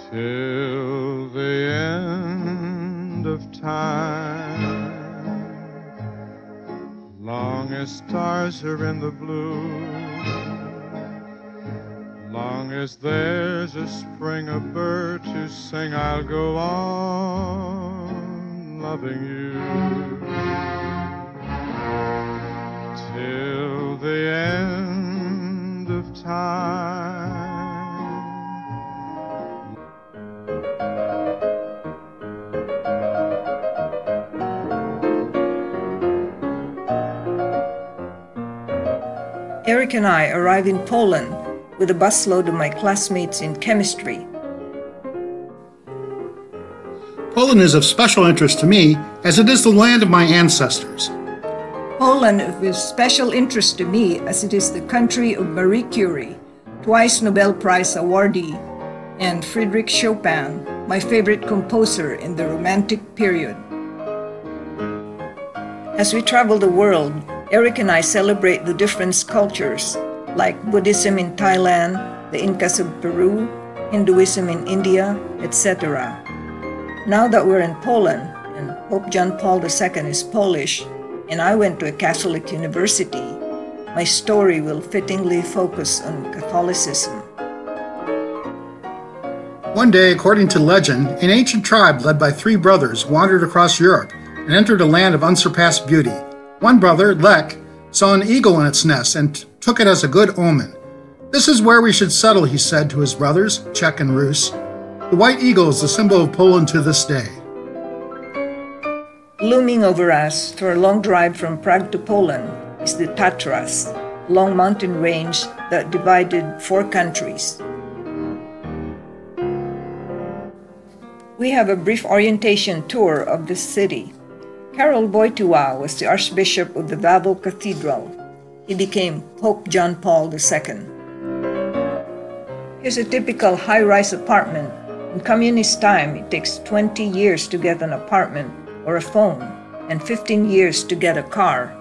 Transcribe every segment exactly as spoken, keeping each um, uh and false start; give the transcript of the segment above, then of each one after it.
till the end of time. Long as stars are in the blue, long as there's a spring, a bird to sing, I'll go on loving you till the end of time. Eric and I arrive in Poland with a busload of my classmates in chemistry. Poland is of special interest to me as it is the land of my ancestors. Poland is of special interest to me as it is the country of Marie Curie, twice Nobel Prize awardee, and Frédéric Chopin, my favorite composer in the Romantic period. As we travel the world, Eric and I celebrate the different cultures, like Buddhism in Thailand, the Incas of Peru, Hinduism in India, et cetera. Now that we're in Poland, and Pope John Paul the Second is Polish, and I went to a Catholic university, my story will fittingly focus on Catholicism. One day, according to legend, an ancient tribe led by three brothers wandered across Europe and entered a land of unsurpassed beauty. One brother, Lech, saw an eagle in its nest and took it as a good omen. "This is where we should settle," he said to his brothers, Czech and Rus. The white eagle is the symbol of Poland to this day. Looming over us through a long drive from Prague to Poland is the Tatras, a long mountain range that divided four countries. We have a brief orientation tour of this city. Karol Wojtyła was the Archbishop of the Wawel Cathedral. He became Pope John Paul the Second. Here's a typical high-rise apartment. In communist time, it takes twenty years to get an apartment or a phone, and fifteen years to get a car.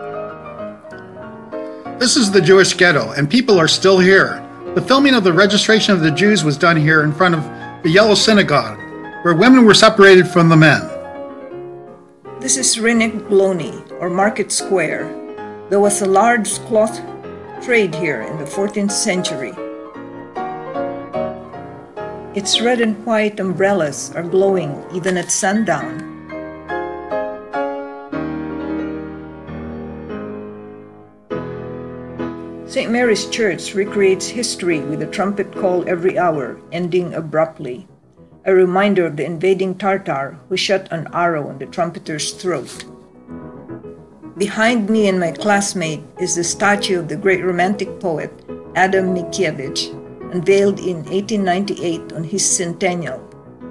This is the Jewish ghetto, and people are still here. The filming of the registration of the Jews was done here in front of the Yellow Synagogue, where women were separated from the men. This is Rynek Glony, or Market Square. There was a large cloth trade here in the fourteenth century. Its red and white umbrellas are glowing even at sundown. Saint Mary's Church recreates history with a trumpet call every hour, ending abruptly. A reminder of the invading Tartar who shot an arrow in the trumpeter's throat. Behind me and my classmate is the statue of the great Romantic poet Adam Mickiewicz, unveiled in eighteen ninety-eight on his centennial.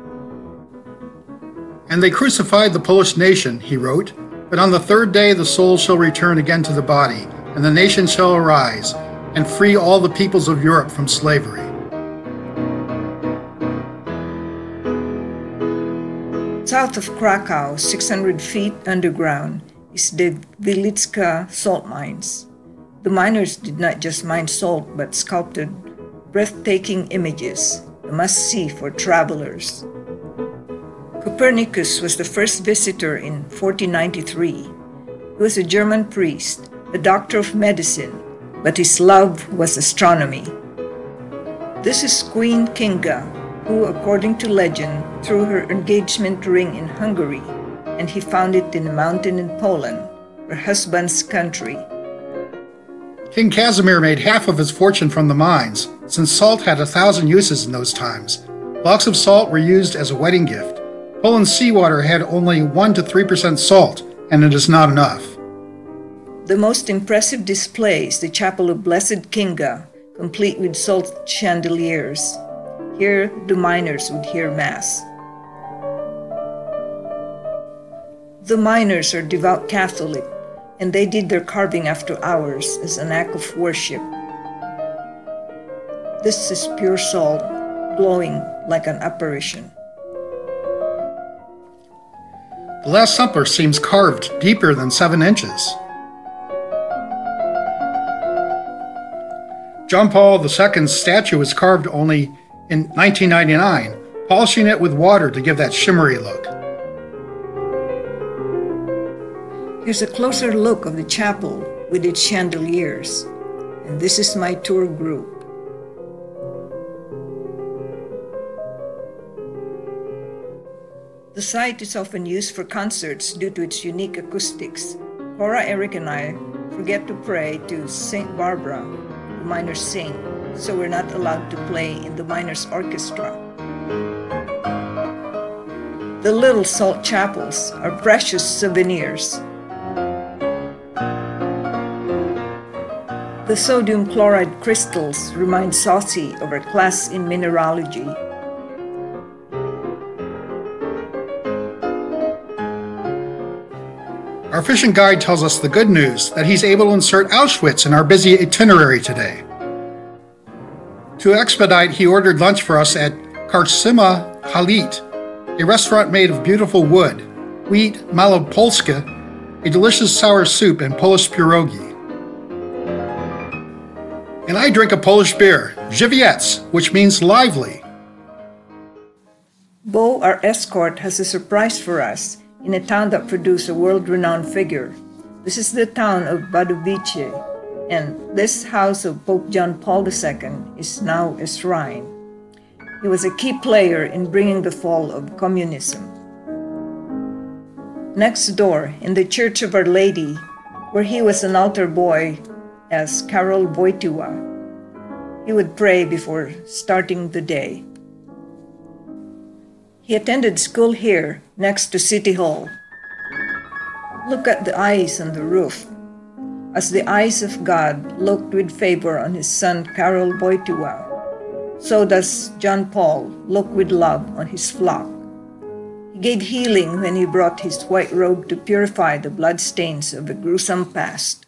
"And they crucified the Polish nation," he wrote, "but on the third day the soul shall return again to the body, and the nation shall arise, and free all the peoples of Europe from slavery." South of Krakow, six hundred feet underground, is the Wieliczka Salt Mines. The miners did not just mine salt, but sculpted breathtaking images, a must-see for travelers. Copernicus was the first visitor in fourteen ninety-three. He was a German priest, a doctor of medicine, but his love was astronomy. This is Queen Kinga, who, according to legend, threw her engagement ring in Hungary, and he found it in a mountain in Poland, her husband's country. King Casimir made half of his fortune from the mines, since salt had a thousand uses in those times. Blocks of salt were used as a wedding gift. Poland's seawater had only one to three percent salt, and it is not enough. The most impressive display is the Chapel of Blessed Kinga, complete with salt chandeliers. Here, the miners would hear Mass. The miners are devout Catholic, and they did their carving after hours as an act of worship. This is pure salt, glowing like an apparition. The Last Supper seems carved deeper than seven inches. John Paul the Second's statue was carved only in nineteen ninety-nine, polishing it with water to give that shimmery look. Here's a closer look of the chapel with its chandeliers. And this is my tour group. The site is often used for concerts due to its unique acoustics. Cora, Eric, and I forget to pray to Saint Barbara, the miners sing, so we're not allowed to play in the miners' orchestra. The little salt chapels are precious souvenirs. The sodium chloride crystals remind Saucy of her class in mineralogy. Our fishing guide tells us the good news that he's able to insert Auschwitz in our busy itinerary today. To expedite, he ordered lunch for us at Karczyma Halit, a restaurant made of beautiful wood, wheat malopolska, a delicious sour soup, and Polish pierogi. And I drink a Polish beer, Żywiec, which means lively. Bo, our escort, has a surprise for us in a town that produced a world-renowned figure. This is the town of Wadowice, and this house of Pope John Paul the Second is now a shrine. He was a key player in bringing the fall of communism. Next door, in the Church of Our Lady, where he was an altar boy as Karol Wojtyła, he would pray before starting the day. He attended school here, next to City Hall. Look at the eyes on the roof. As the eyes of God looked with favor on his son Karol Wojtyła, so does John Paul look with love on his flock. He gave healing when he brought his white robe to purify the bloodstains of a gruesome past.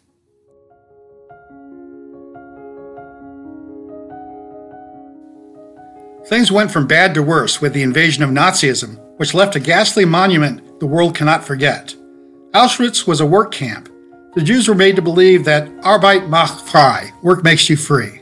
Things went from bad to worse with the invasion of Nazism, which left a ghastly monument the world cannot forget. Auschwitz was a work camp. The Jews were made to believe that Arbeit macht frei, work makes you free.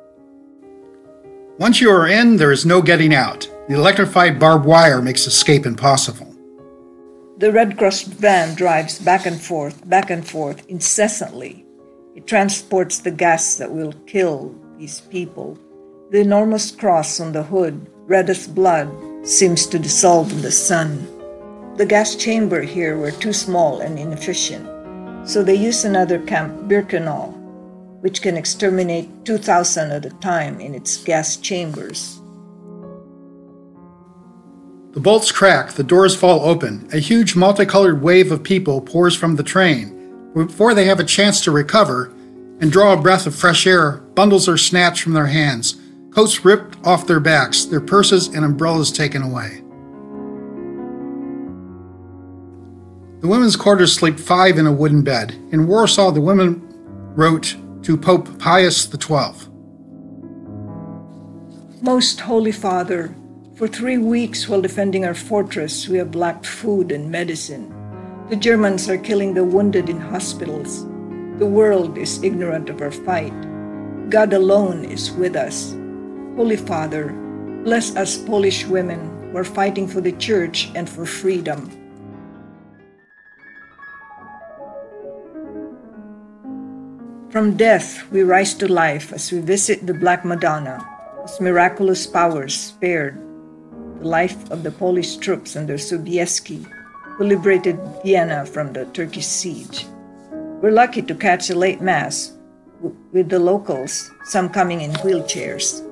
Once you are in, there is no getting out. The electrified barbed wire makes escape impossible. The Red Cross van drives back and forth, back and forth incessantly. It transports the gas that will kill these people. The enormous cross on the hood, red as blood, seems to dissolve in the sun. The gas chamber here were too small and inefficient, so they used another Camp Birkenau, which can exterminate two thousand at a time in its gas chambers. The bolts crack, the doors fall open, a huge multicolored wave of people pours from the train. Before they have a chance to recover and draw a breath of fresh air, bundles are snatched from their hands, coats ripped off their backs, their purses and umbrellas taken away. The women's quarters sleep five in a wooden bed. In Warsaw, the women wrote to Pope Pius the Twelfth. Most Holy Father, for three weeks while defending our fortress, we have lacked food and medicine. The Germans are killing the wounded in hospitals. The world is ignorant of our fight. God alone is with us. Holy Father, bless us Polish women who are fighting for the Church and for freedom. From death, we rise to life as we visit the Black Madonna, whose miraculous powers spared the life of the Polish troops under Sobieski, who liberated Vienna from the Turkish siege. We're lucky to catch a late Mass with the locals, some coming in wheelchairs.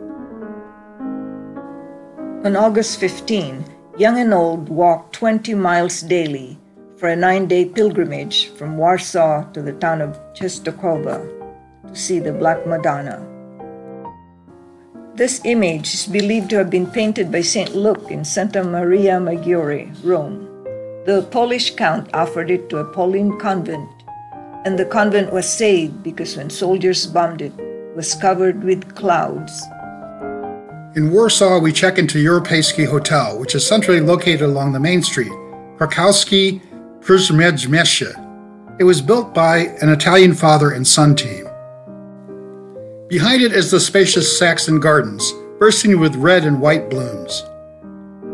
On August fifteenth, young and old walked twenty miles daily for a nine-day pilgrimage from Warsaw to the town of Częstochowa to see the Black Madonna. This image is believed to have been painted by Saint Luke in Santa Maria Maggiore, Rome. The Polish count offered it to a Pauline convent, and the convent was saved because when soldiers bombed it, it was covered with clouds. In Warsaw, we check into Europejski Hotel, which is centrally located along the main street, Krakowski Przedmieście. It was built by an Italian father and son team. Behind it is the spacious Saxon Gardens, bursting with red and white blooms.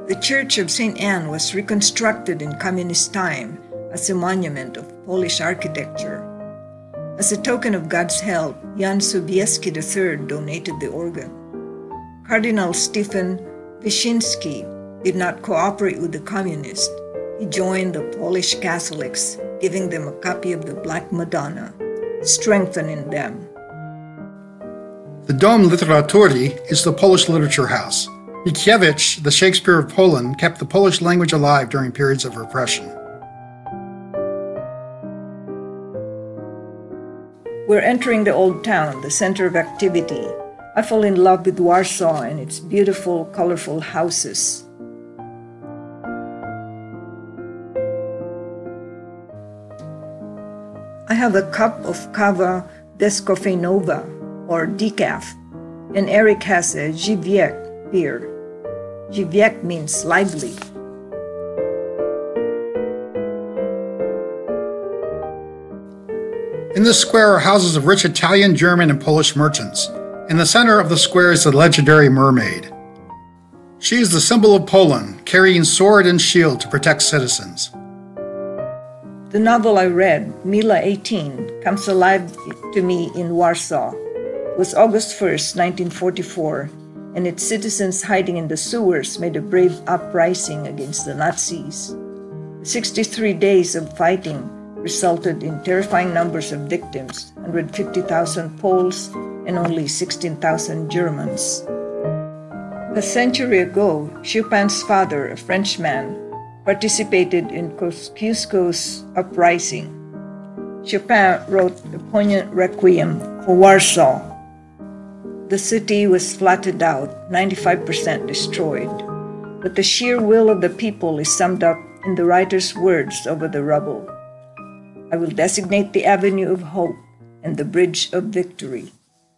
The Church of Saint Anne was reconstructed in communist time as a monument of Polish architecture. As a token of God's help, Jan Sobieski the third donated the organ. Cardinal Stefan Wyszynski did not cooperate with the communists. He joined the Polish Catholics, giving them a copy of the Black Madonna, strengthening them. The Dom Literatury is the Polish literature house. Mickiewicz, the Shakespeare of Poland, kept the Polish language alive during periods of repression. We're entering the old town, the center of activity. I fall in love with Warsaw and its beautiful, colorful houses. I have a cup of kava descafeinova, or decaf, and Eric has a Żywiec beer. Żywiec means lively. In this square are houses of rich Italian, German, and Polish merchants. In the center of the square is the legendary mermaid. She is the symbol of Poland, carrying sword and shield to protect citizens. The novel I read, Mila eighteen, comes alive to me in Warsaw. It was August first, nineteen forty-four, and its citizens hiding in the sewers made a brave uprising against the Nazis. The sixty-three days of fighting resulted in terrifying numbers of victims, one hundred fifty thousand Poles and only sixteen thousand Germans. A century ago, Chopin's father, a Frenchman, participated in Kosciuszko's uprising. Chopin wrote a poignant requiem for Warsaw. The city was flattened out, ninety-five percent destroyed, but the sheer will of the people is summed up in the writer's words over the rubble. I will designate the avenue of hope and the bridge of victory.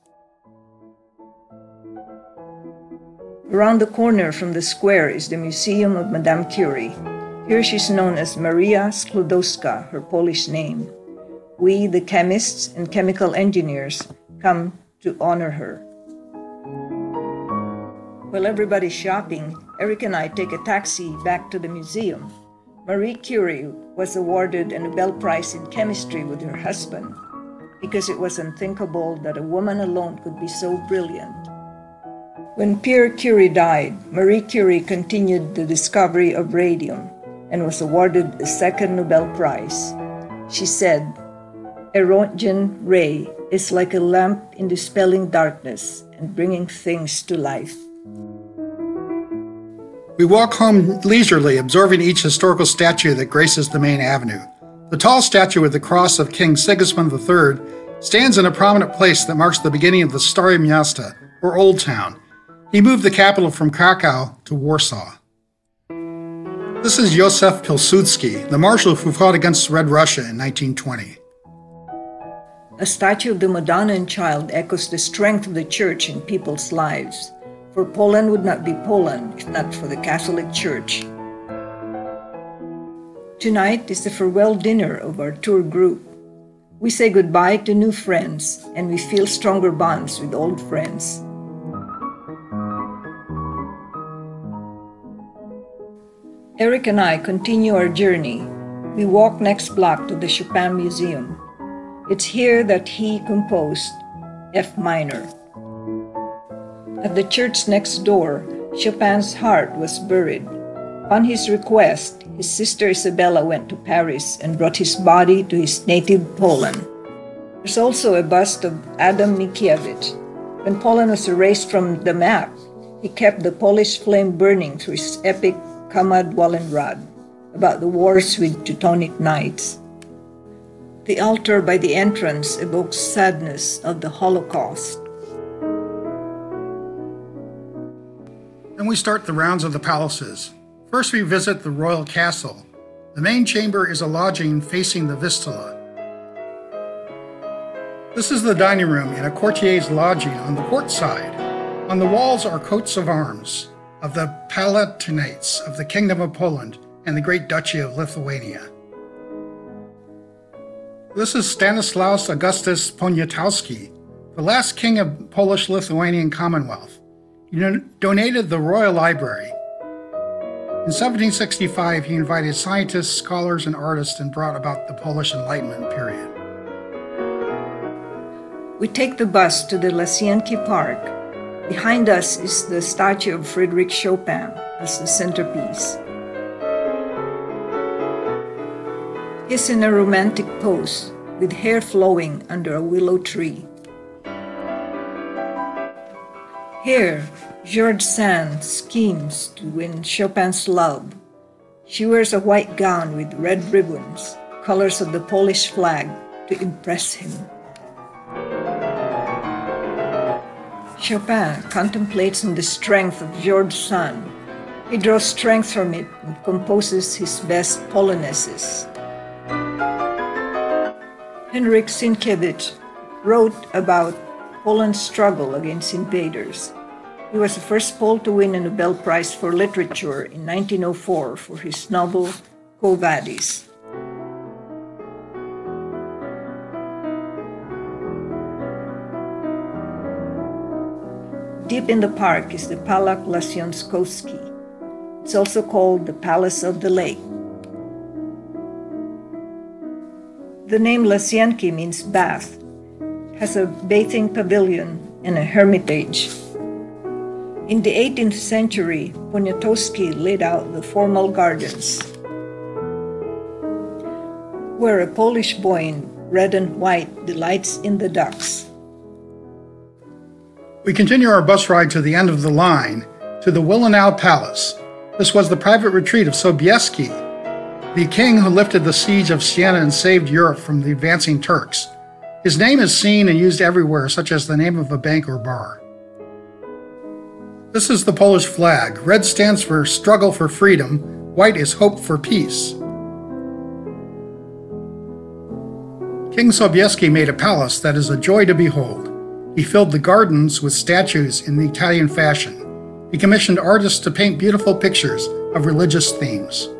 Around the corner from the square is the Museum of Madame Curie. Here she's known as Maria Sklodowska, her Polish name. We, the chemists and chemical engineers, come to honor her. While everybody's shopping, Eric and I take a taxi back to the museum. Marie Curie was awarded a Nobel Prize in chemistry with her husband because it was unthinkable that a woman alone could be so brilliant. When Pierre Curie died, Marie Curie continued the discovery of radium and was awarded a second Nobel Prize. She said, "A Röntgen ray is like a lamp in dispelling darkness and bringing things to life." We walk home leisurely, observing each historical statue that graces the main avenue. The tall statue with the cross of King Sigismund the third stands in a prominent place that marks the beginning of the Stare Miasta, or Old Town. He moved the capital from Krakow to Warsaw. This is Józef Pilsudski, the marshal who fought against Red Russia in nineteen twenty. A statue of the Madonna and Child echoes the strength of the Church in people's lives, for Poland would not be Poland if not for the Catholic Church. Tonight is the farewell dinner of our tour group. We say goodbye to new friends, and we feel stronger bonds with old friends. Eric and I continue our journey. We walk next block to the Chopin Museum. It's here that he composed F minor. At the church next door, Chopin's heart was buried. On his request, his sister Isabella went to Paris and brought his body to his native Poland. There's also a bust of Adam Mickiewicz. When Poland was erased from the map, he kept the Polish flame burning through his epic Kamad Wallenrad, about the wars with Teutonic knights. The altar by the entrance evokes sadness of the Holocaust. Then we start the rounds of the palaces. First we visit the royal castle. The main chamber is a lodging facing the Vistula. This is the dining room in a courtier's lodging on the port side. On the walls are coats of arms of the Palatinates of the Kingdom of Poland and the Great Duchy of Lithuania. This is Stanislaus Augustus Poniatowski, the last king of Polish-Lithuanian Commonwealth. He donated the Royal Library. In seventeen sixty-five, he invited scientists, scholars, and artists and brought about the Polish Enlightenment period. We take the bus to the Lasienki Park. Behind us is the statue of Frédéric Chopin as the centerpiece. He's in a romantic pose, with hair flowing under a willow tree. Here, George Sand schemes to win Chopin's love. She wears a white gown with red ribbons, colors of the Polish flag, to impress him. Chopin contemplates on the strength of George's son. He draws strength from it and composes his best polonaises. Henryk Sienkiewicz wrote about Poland's struggle against invaders. He was the first Pole to win a Nobel Prize for Literature in nineteen oh four for his novel Quo Vadis. Deep in the park is the Palach Lasionskowski. It's also called the Palace of the Lake. The name Lasienki means bath. It has a bathing pavilion and a hermitage. In the eighteenth century, Poniatowski laid out the formal gardens, where a Polish boy in red and white delights in the ducks. We continue our bus ride to the end of the line, to the Wilenau Palace. This was the private retreat of Sobieski, the king who lifted the siege of Siena and saved Europe from the advancing Turks. His name is seen and used everywhere, such as the name of a bank or bar. This is the Polish flag. Red stands for struggle for freedom. White is hope for peace. King Sobieski made a palace that is a joy to behold. He filled the gardens with statues in the Italian fashion. He commissioned artists to paint beautiful pictures of religious themes.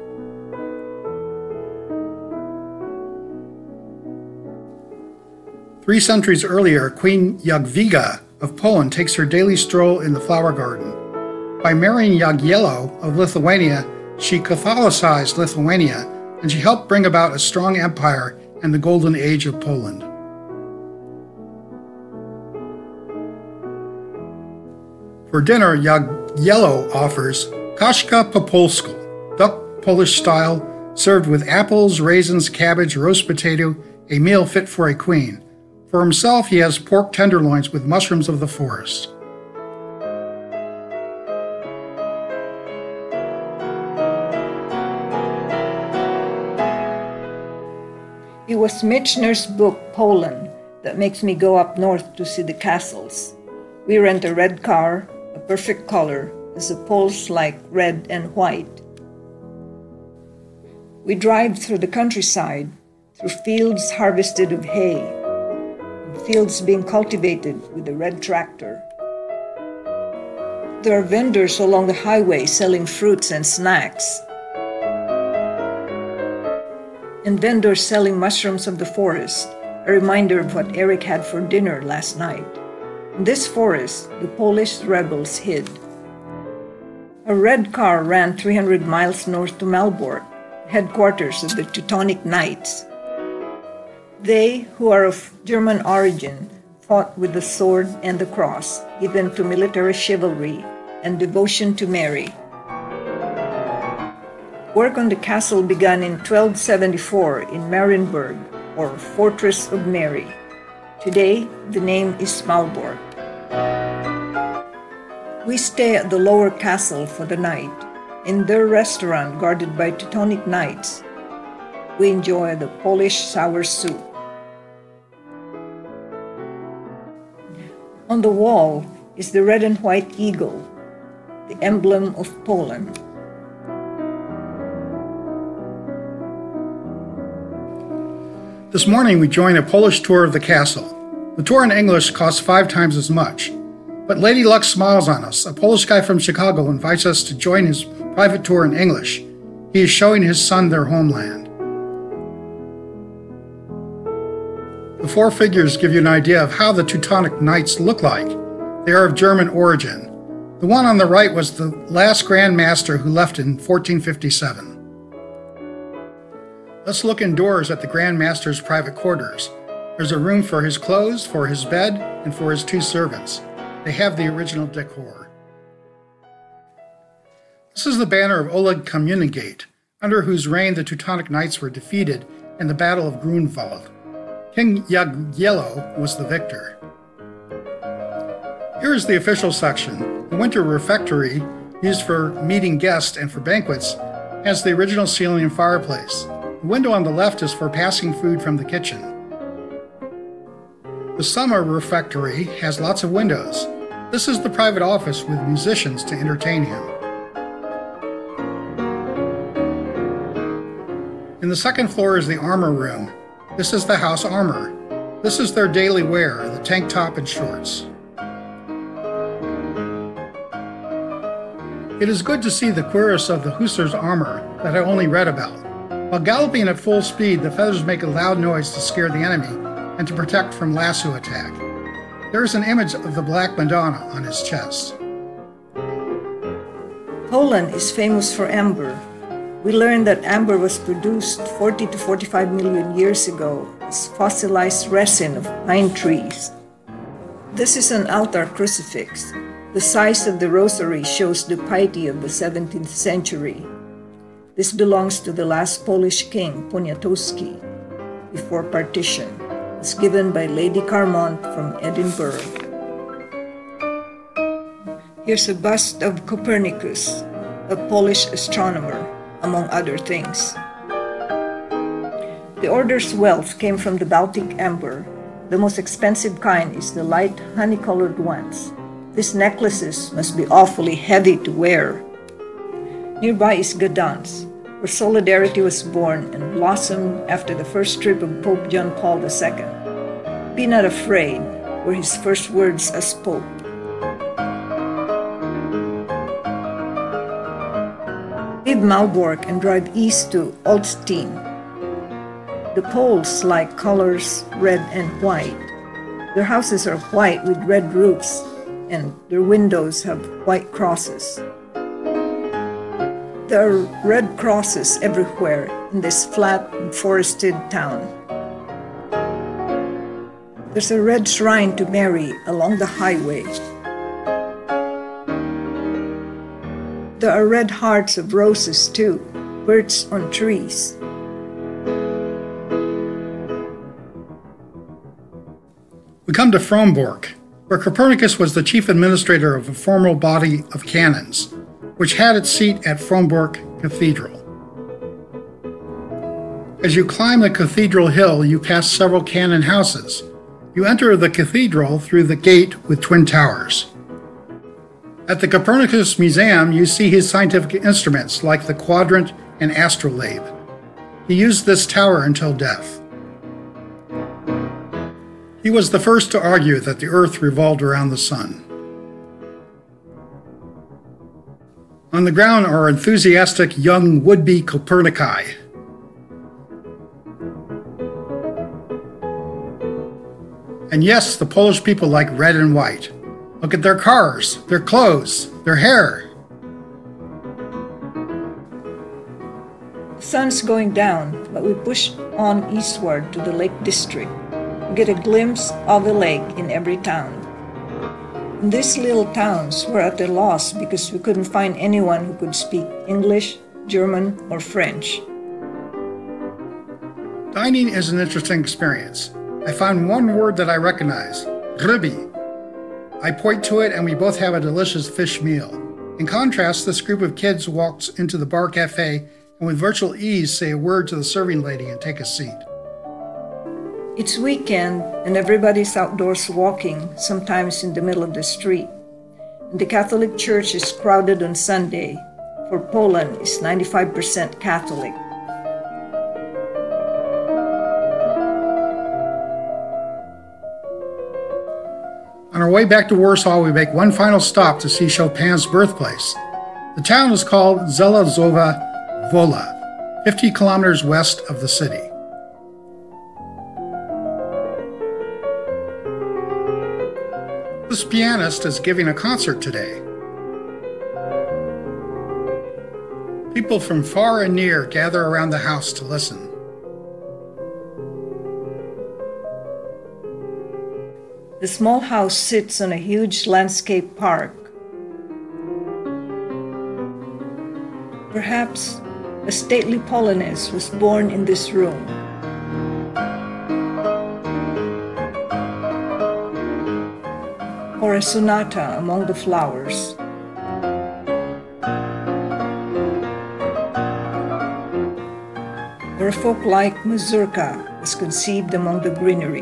Three centuries earlier, Queen Jadwiga of Poland takes her daily stroll in the flower garden. By marrying Jagiello of Lithuania, she Catholicized Lithuania, and she helped bring about a strong empire and the golden age of Poland. For dinner, Jagiello offers kaszka po polsku, duck Polish style, served with apples, raisins, cabbage, roast potato, a meal fit for a queen. For himself, he has pork tenderloins with mushrooms of the forest. It was Michener's book, Poland, that makes me go up north to see the castles. We rent a red car, a perfect color, as the Poles like red and white. We drive through the countryside, through fields harvested of hay, and fields being cultivated with a red tractor. There are vendors along the highway selling fruits and snacks, and vendors selling mushrooms of the forest, a reminder of what Eric had for dinner last night. In this forest, the Polish rebels hid. A red car ran three hundred miles north to Malbork, headquarters of the Teutonic Knights. They, who are of German origin, fought with the sword and the cross, given to military chivalry and devotion to Mary. Work on the castle began in twelve seventy-four in Marienburg, or Fortress of Mary. Today, the name is Malbork. We stay at the lower castle for the night. In their restaurant guarded by Teutonic Knights, we enjoy the Polish sour soup. On the wall is the red and white eagle, the emblem of Poland. This morning we join a Polish tour of the castle. The tour in English costs five times as much. But Lady Luck smiles on us. A Polish guy from Chicago invites us to join his private tour in English. He is showing his son their homeland. The four figures give you an idea of how the Teutonic Knights look like. They are of German origin. The one on the right was the last Grand Master who left in fourteen fifty-seven. Let's look indoors at the Grand Master's private quarters. There's a room for his clothes, for his bed, and for his two servants. They have the original decor. This is the banner of Oleg Communigate, under whose reign the Teutonic Knights were defeated in the Battle of Grunwald. King Jagiello was the victor. Here is the official section. The winter refectory, used for meeting guests and for banquets, has the original ceiling and fireplace. The window on the left is for passing food from the kitchen. The summer refectory has lots of windows. This is the private office with musicians to entertain him. In the second floor is the armor room. This is the house armor. This is their daily wear, the tank top and shorts. It is good to see the cuirass of the hussar's armor that I only read about. While galloping at full speed, the feathers make a loud noise to scare the enemy and to protect from lasso attack. There is an image of the Black Madonna on his chest. Poland is famous for amber. We learned that amber was produced forty to forty-five million years ago as fossilized resin of pine trees. This is an altar crucifix. The size of the rosary shows the piety of the seventeenth century. This belongs to the last Polish king, Poniatowski, before partition. It was given by Lady Carmont from Edinburgh. Here's a bust of Copernicus, a Polish astronomer, among other things. The order's wealth came from the Baltic amber. The most expensive kind is the light honey-colored ones. These necklaces must be awfully heavy to wear. Nearby is Gdansk, where solidarity was born and blossomed after the first trip of Pope John Paul the Second. Be not afraid were his first words as Pope. Leave Malbork and drive east to Olsztyn. The Poles like colors red and white. Their houses are white with red roofs, and their windows have white crosses. There are red crosses everywhere in this flat and forested town. There's a red shrine to Mary along the highway. There are red hearts of roses too, perched on trees. We come to Frombork, where Copernicus was the chief administrator of a formal body of canons, which had its seat at Frombork Cathedral. As you climb the cathedral hill, you pass several canon houses. You enter the cathedral through the gate with twin towers. At the Copernicus Museum, you see his scientific instruments like the quadrant and astrolabe. He used this tower until death. He was the first to argue that the Earth revolved around the sun. On the ground are enthusiastic young would-be Copernici. And yes, the Polish people like red and white. Look at their cars, their clothes, their hair. The sun's going down, but we push on eastward to the Lake District. We get a glimpse of the lake in every town. In these little towns, we're at a loss because we couldn't find anyone who could speak English, German, or French. Dining is an interesting experience. I found one word that I recognize, ryby. I point to it and we both have a delicious fish meal. In contrast, this group of kids walks into the bar cafe and with virtual ease say a word to the serving lady and take a seat. It's weekend and everybody's outdoors walking, sometimes in the middle of the street. And the Catholic Church is crowded on Sunday, for Poland is ninety-five percent Catholic. On our way back to Warsaw, we make one final stop to see Chopin's birthplace. The town is called Zelazowa Wola, fifty kilometers west of the city. This pianist is giving a concert today. People from far and near gather around the house to listen. The small house sits on a huge landscape park. Perhaps a stately Polonaise was born in this room. Or a sonata among the flowers. Or a folk-like mazurka was conceived among the greenery.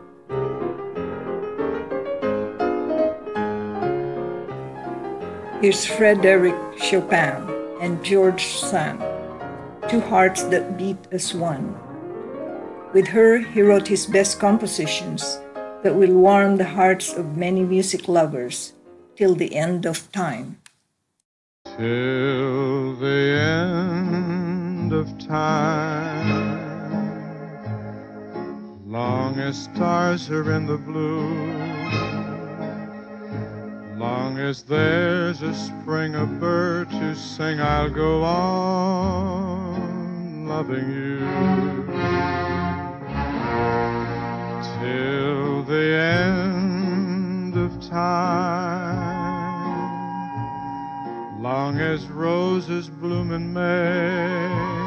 Here's Frédéric Chopin and George Sand, two hearts that beat as one. With her, he wrote his best compositions that will warm the hearts of many music lovers till the end of time. Till the end of time, long as stars are in the blue, long as there's a spring, a bird to sing, I'll go on loving you. Till the end of time, long as roses bloom in May,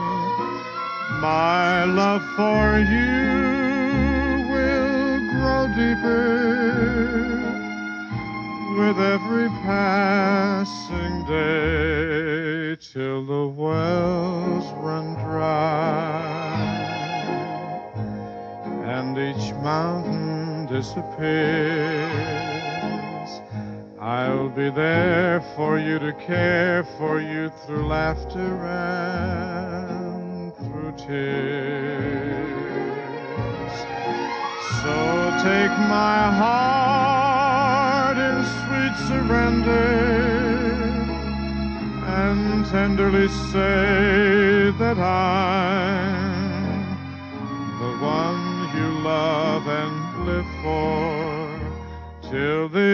my love for you will grow deeper with every passing day, till the wells run dry and each mountain disappears. I'll be there for you, to care for you through laughter and through tears. So take my heart in sweet surrender and tenderly say that I'm the one you love and live for till the